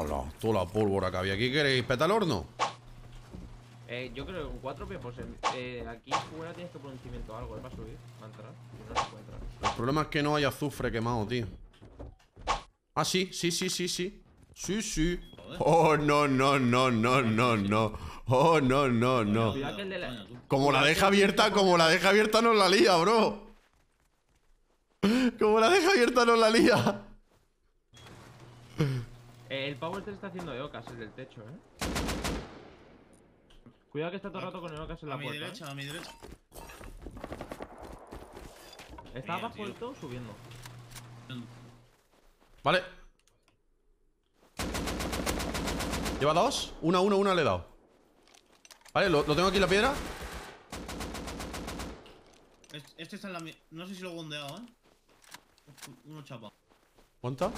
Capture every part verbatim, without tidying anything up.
Hola, toda la pólvora que había aquí. ¿Queréis petar el horno? Eh, yo creo que con cuatro pies, pues eh, aquí fuera tienes que poner un cimiento o algo, ¿eh? Para subir, para entrar. Si no, no puede entrar. El problema es que no hay azufre quemado, tío. Ah, sí, sí, sí, sí, sí. Sí, sí. Oh, no, no, no, no, no, no. Oh, no, no, no. Cuidado que el de la... Como la deja abierta, como la deja abierta nos la lía, bro. Como la deja abierta nos la lía. Eh, el Power te está haciendo eocas, el del techo, ¿eh? Cuidado que está todo el rato con eocas en la A mi puerta. derecha, a mi derecha. ¿eh? Está Mira, abajo tío. del todo subiendo. Vale. Lleva dos. Una, una, una le he dado. Vale, lo, lo tengo aquí en la piedra. Este, este está en la mi- No sé si lo he bondeado, ¿eh? Uno chapa. ¿Cuánta?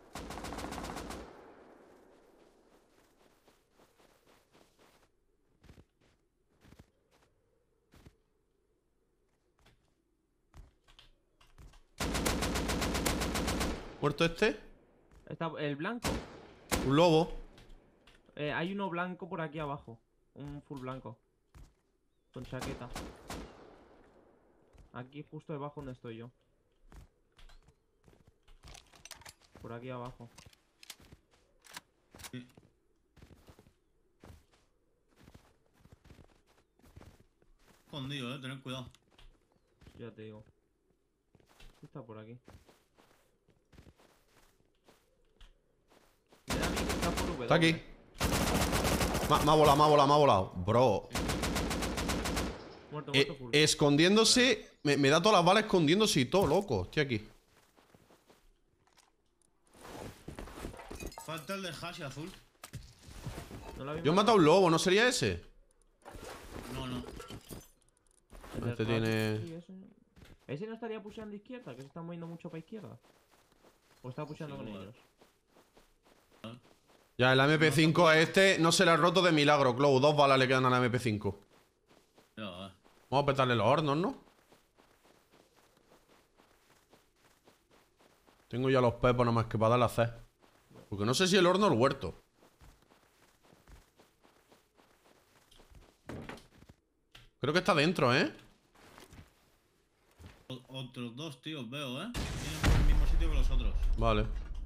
¿Muerto este? Está el blanco. Un lobo. Eh, hay uno blanco por aquí abajo. Un full blanco. Con chaqueta. Aquí justo debajo donde estoy yo. Por aquí abajo. Sí. Escondido, eh, tened cuidado. Ya te digo. Está por aquí. Me da a mí que está por W. Está aquí. Me me ha volado, me ha volado, me ha volado. Bro. Muerto, Eh, muerto full. escondiéndose. Me, me da todas las balas escondiéndose y todo, loco. Estoy aquí. Falta el de hash azul. ¿No lo habéis Yo he matado a un lobo, ¿no sería ese? No, no. El del Este hash, tiene- sí, ese. Ese no estaría pusheando izquierda, que se está moviendo mucho para izquierda. O está pusheando Sí, con igual. ellos. Ya, el M P cinco a este no se le ha roto de milagro, Clow. Dos balas le quedan a la M P cinco. Ya, va. Vamos a petarle los hornos, ¿no? Tengo ya los pepos nada más que para darle a hacer. Porque no sé si el horno o el huerto. Creo que está dentro, ¿eh? O- Otros dos tíos veo, eh. Tienen por el mismo sitio que los otros. Vale.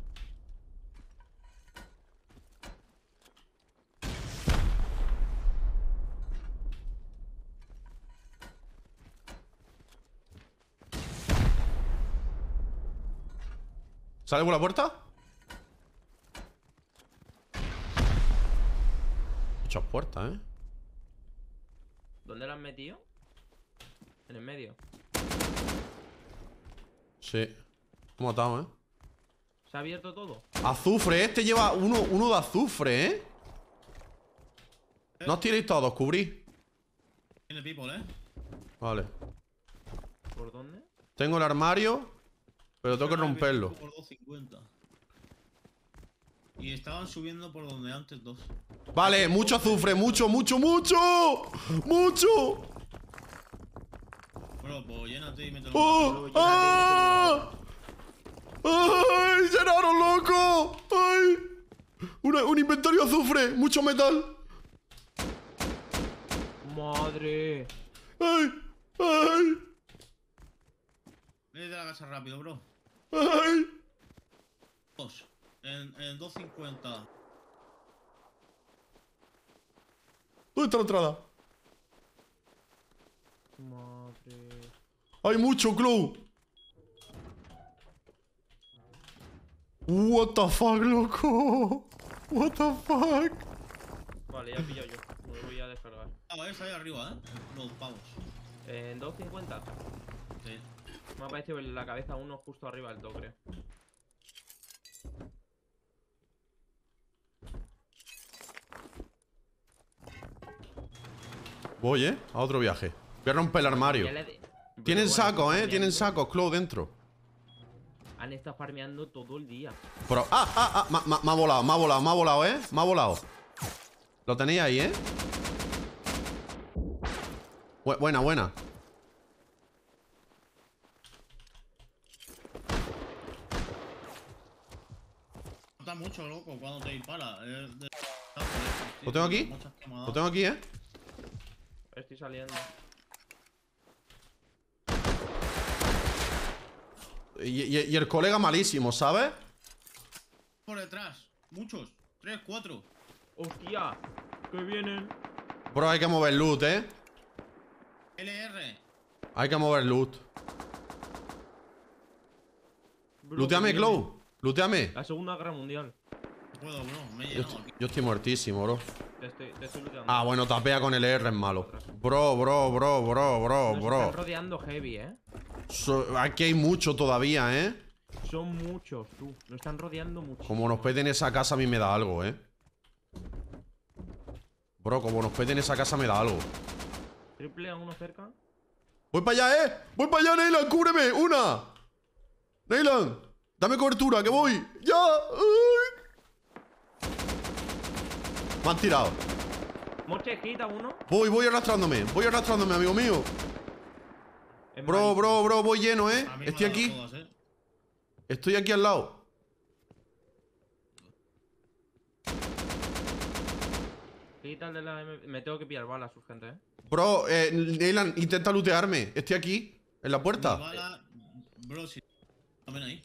¿Sale por la puerta? Muchas puertas, ¿eh? ¿Dónde lo han metido? En el medio. Sí. Lo he matado, ¿eh? ¿Se ha abierto todo? Azufre, este lleva uno, uno de azufre, ¿eh? No os tiréis todos, cubrí. Tiene people, eh. Vale. ¿Por dónde? Tengo el armario, pero tengo que romperlo. Por doscientos cincuenta. Y estaban subiendo por donde antes dos. Vale, mucho azufre, mucho, mucho, mucho. ¡Mucho! Bueno, pues llénate y mételo. ¡Oh! ¡Ah! ¡Ay! ¡Llenaron, loco! ¡Ay! Una- un inventario de azufre, mucho metal. ¡Madre! ¡Ay! ¡Ay! Vete de la casa rápido, bro. ¡Ay! Dos. En, en doscientos cincuenta. ¿Dónde está la entrada? Madre. Hay mucho, Clow. What the fuck, loco. What the fuck. Vale, ya he pillado yo. Me lo voy a descargar. Ah, esa ahí arriba, eh. Los pavos. En doscientos cincuenta. Sí. Me ha parecido en la cabeza uno justo arriba del todo, creo. Voy, ¿eh? A otro viaje. Voy a romper el armario. Ya le de- Tienen Pero bueno, sacos, ¿eh? farmeando. Tienen sacos, Clow, dentro. Han estado farmeando todo el día. Pero... ¡Ah, ah, ah! Me- Me me ha volado, me ha volado, me ha volado, ¿eh? Me ha volado. Lo tenéis ahí, ¿eh? Bu- buena, buena. Está mucho, loco, cuando te dispara. Es de... ¿Lo tengo aquí? Lo tengo aquí, ¿eh? Estoy saliendo. Y, y- y el colega malísimo, ¿sabes? Por detrás. Muchos. Tres, cuatro. ¡Hostia! ¡Que vienen! Bro, hay que mover loot, ¿eh? L R. Hay que mover loot. Bro, Looteame, que vienen. Clow. Looteame. La Segunda Guerra Mundial. No puedo, bro. Me he Yo, llenado estoy- aquí. yo estoy muertísimo, bro. Te estoy, te estoy looteando. Ah, bueno, tapea con el R es malo. Bro, bro, bro, bro, bro, Nos bro. están rodeando heavy, ¿eh? So- aquí hay mucho todavía, ¿eh? Son muchos, tú. Nos están rodeando mucho. Como nos peten esa casa a mí me da algo, ¿eh? Bro, como nos peten esa casa me da algo. Triple a uno cerca. Voy para allá, ¿eh? Voy para allá, Neyland, cúbreme. Una. Neyland, dame cobertura, que voy. Ya. Ay. Me han tirado. Moche, quita uno. Voy, voy arrastrándome. Voy arrastrándome, amigo mío. Es Bro, malísimo. bro, bro, voy lleno, ¿eh? A mí me Estoy han dado aquí. todas, eh. Estoy aquí al lado. Quita el de la M... Me tengo que pillar balas urgente, ¿eh? Bro, eh, Neyland, intenta lootearme. Estoy aquí, en la Mi puerta. bala- Bro, si. También ahí.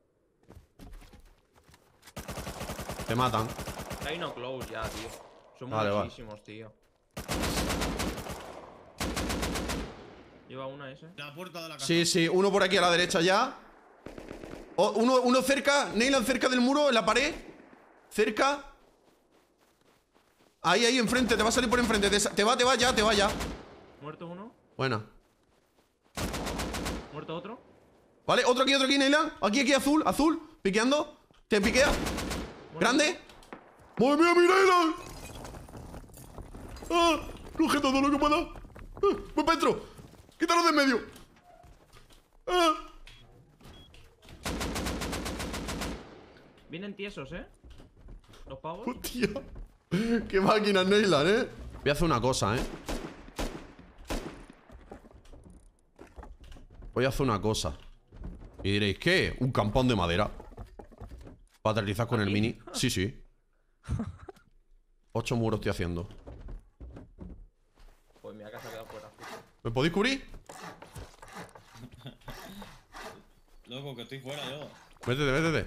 Te matan. Hay no close ya, tío. Son Vale, vale. muchísimos, tío. Lleva una ese. La puerta de la casa. Sí, sí, uno por aquí a la derecha ya. Oh, uno, uno cerca, Neyland cerca del muro, en la pared. Cerca. Ahí, ahí, enfrente, te va a salir por enfrente. Te, sa- te va, te va ya, te va ya. Muerto uno. Buena. Muerto otro. Vale, otro aquí, otro aquí, Neyland. Aquí, aquí, azul, azul. Piqueando. Te piquea. Muerto. Grande. ¡Madre mía, mi Neyland! ¡Ah! Coge todo lo que pueda. ¡Ah! ¡Voy para dentro! ¡Quítalo de en medio! ¡Ah! Vienen tiesos, ¿eh? Los pavos. ¡Hostia! ¡Qué máquina, Neyland, eh! Voy a hacer una cosa, eh. Voy a hacer una cosa. Y diréis, ¿qué? Un campón de madera. Para aterrizar con el mini. Sí, sí. Ocho muros estoy haciendo. Pues mi casa ha quedado fuera. ¿Me podéis cubrir? Loco, que estoy fuera yo. Métete, métete.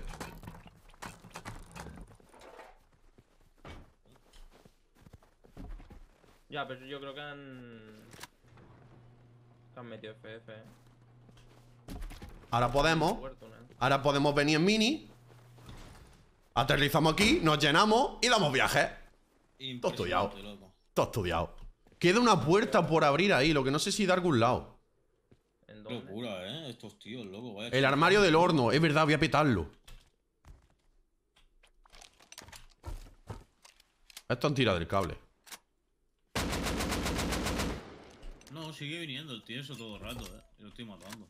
Ya, pero yo creo que han... Que han metido F F, ¿eh? Ahora podemos. Puerto, ¿no? Ahora podemos venir en mini. Aterrizamos aquí, nos llenamos y damos viajes. Todo estudiado. Impresionante, loco. Todo estudiado. Queda una puerta por abrir ahí, lo que no sé si de algún lado. ¿En Qué dónde? locura, eh. Estos tíos, loco. Vaya El armario del horno, es verdad, voy a petarlo. Esto han tirado del cable. No, sigue viniendo el tío eso todo el rato, eh. Y lo estoy matando.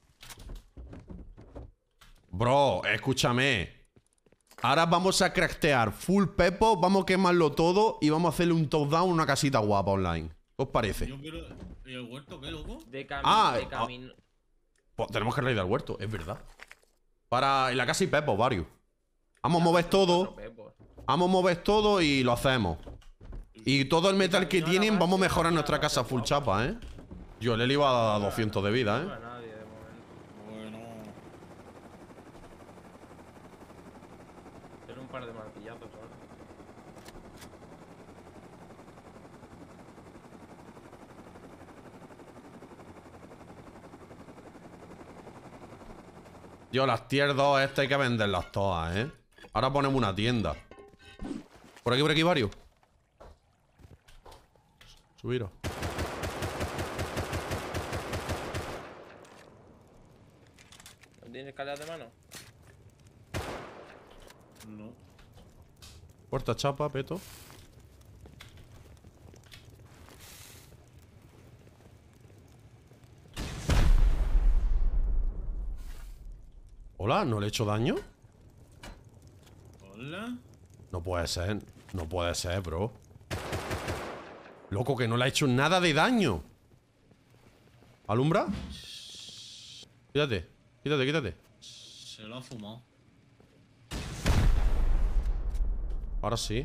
Bro, escúchame. Ahora vamos a craftear full pepo, vamos a quemarlo todo y vamos a hacerle un top down a una casita guapa online. ¿Qué os parece? Yo quiero. ¿Y el huerto qué, loco? De camino. Ah, de ah. camino. Pues tenemos que raidar al huerto, es verdad. Para en la casa y pepo, varios. Vamos a mover todo. Vamos a mover todo y lo hacemos. Y todo el metal que tienen, vamos a mejorar nuestra casa full chapa, ¿eh? Yo le iba a dar doscientos de vida, No ¿eh? a nadie de momento. Bueno. Tiene un par de martillazos ahora. Yo, las tier dos estas hay que venderlas todas, ¿eh? Ahora ponemos una tienda. Por aquí, por aquí, varios. Subiros. ¿No tienes escaleras de mano? No. Puerta chapa, peto. Hola, ¿no le he hecho daño? Hola. No puede ser, no puede ser, bro. Loco, que no le ha hecho nada de daño. ¿Alumbra? Quítate, quítate, quítate. Se lo ha fumado. Ahora sí.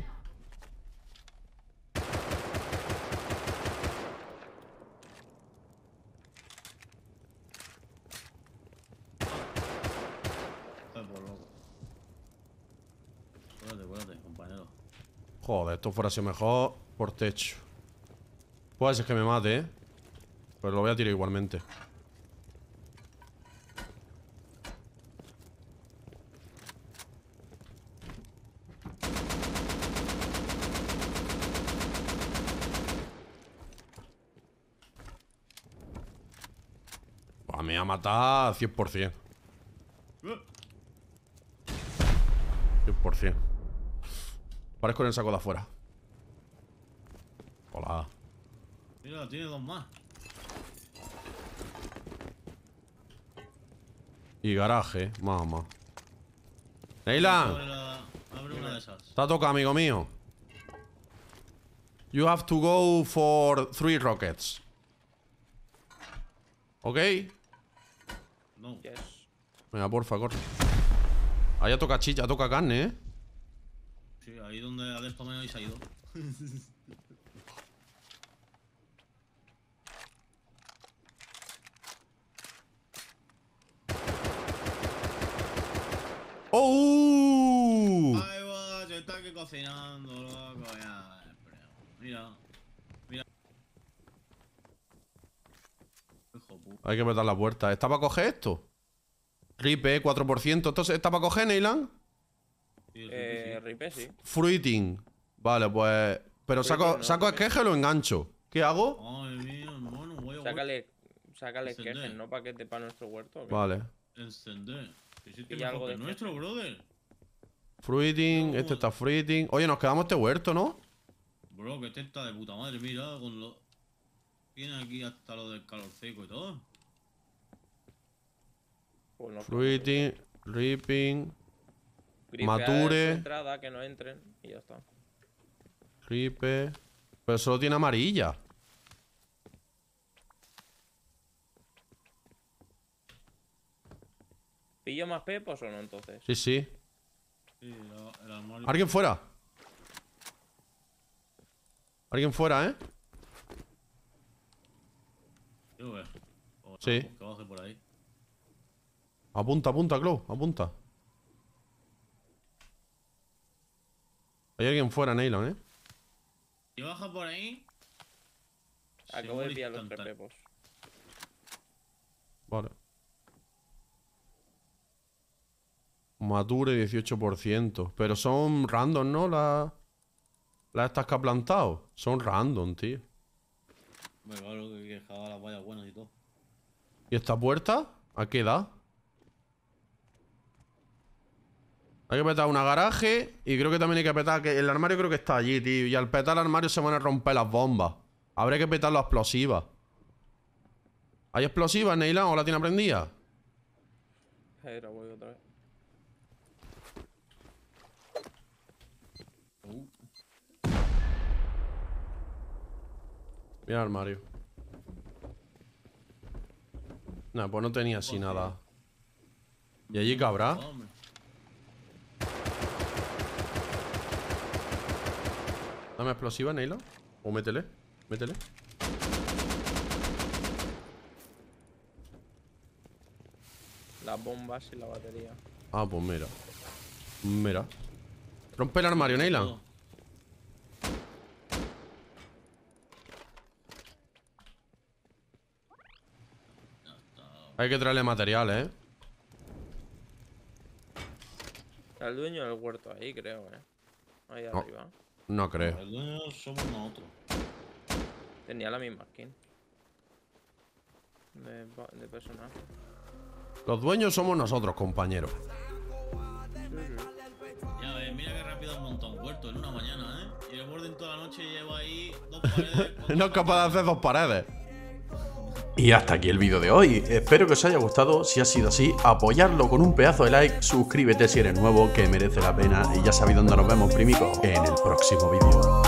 Joder, esto fuera sido mejor por techo. Puede ser que me mate, ¿eh? Pero lo voy a tirar igualmente. Pues me va a matar cien por cien. cien por cien. Parezco en el saco de afuera. Hola. Mira, tiene dos más. Y garaje, mamá. Neyland. Abre, la- abre una de esas. Está toca, amigo mío. You have to go for three rockets. ¿Ok? No. Yes. Venga, porfa, corre. Allá toca chicha, toca carne, ¿eh? Sí, ahí donde ha despamado y se ha ido. ¡Oh! Ahí va, se está aquí cocinando, loco, ya. Mira. Mira. Hijo puta. Hay que apretar la puerta. ¿Está para coger esto? Ripe, cuatro por ciento. ¿Esto está para coger, Neyland? Sí, sí, Eh, sí. Ripe, sí. Fruiting. Vale, pues... Pero saco, Fruiting, no, saco Ripe. esqueje o lo engancho. ¿Qué hago? Ay, mío, hermano, voy a Sácale, sácale Encender. quejes, ¿no? Paquete para nuestro huerto. ¿o qué? Vale. encender. Que sí, que Y mejor algo que de el nuestro, brother. Fruiting, No. este está fruiting. Oye, nos quedamos este huerto, ¿no? Bro, que este está de puta madre, mira, con lo... Tiene aquí hasta lo del calor seco y todo. Pues no, Fruiting, ripping, Gripear mature. su entrada, que no entren y ya está. ripe. Pero solo tiene amarilla. ¿Pillo más pepos o no entonces? Sí, sí. Sí, el, el armario. ¿Alguien fuera? ¿Alguien fuera, eh? Yo veo. O Sí. Que baje por ahí. Apunta, apunta, Clau, apunta. Hay alguien fuera, Neyland, eh. Si baja por ahí. se Acabo de muere pillar los tres instantáneo. pepos. Vale. Mature dieciocho por ciento. Pero son random, ¿no? Las... Las estas que ha plantado. Son random, tío. Bueno, claro que dejaba las vallas buenas y todo. ¿Y esta puerta? ¿A qué da? Hay que petar una garaje. Y creo que también hay que petar... que el armario creo que está allí, tío. Y al petar el armario se van a romper las bombas. Habrá que petar las explosivas. ¿Hay explosivas, Neyland? ¿O la tiene prendida? Ahora voy otra vez. Uh, Mira el armario. Nah, pues no tenía así Pues sí. nada. ¿Y allí cabrá? hombre. Dame explosiva, Neyland. O métele. Métele. Las bombas y la batería. Ah, pues mira. Mira. Rompe el armario, Neyland. Todo. Ya está. Hay que traerle materiales, ¿eh? Está el dueño del huerto ahí, creo, eh. Ahí No. arriba. No creo. El dueño somos nosotros. Tenía la misma skin. De, pa- de personaje. Los dueños somos nosotros, compañeros. Ya ves, mira qué rápido has montado un huerto en una mañana, ¿eh? Y el borde en toda la noche lleva ahí dos paredes. con No dos es capaz de hacer dos paredes. Y hasta aquí el vídeo de hoy. Espero que os haya gustado. Si ha sido así, apoyarlo con un pedazo de like. Suscríbete si eres nuevo, que merece la pena. Y ya sabéis dónde nos vemos, primico, en el próximo vídeo.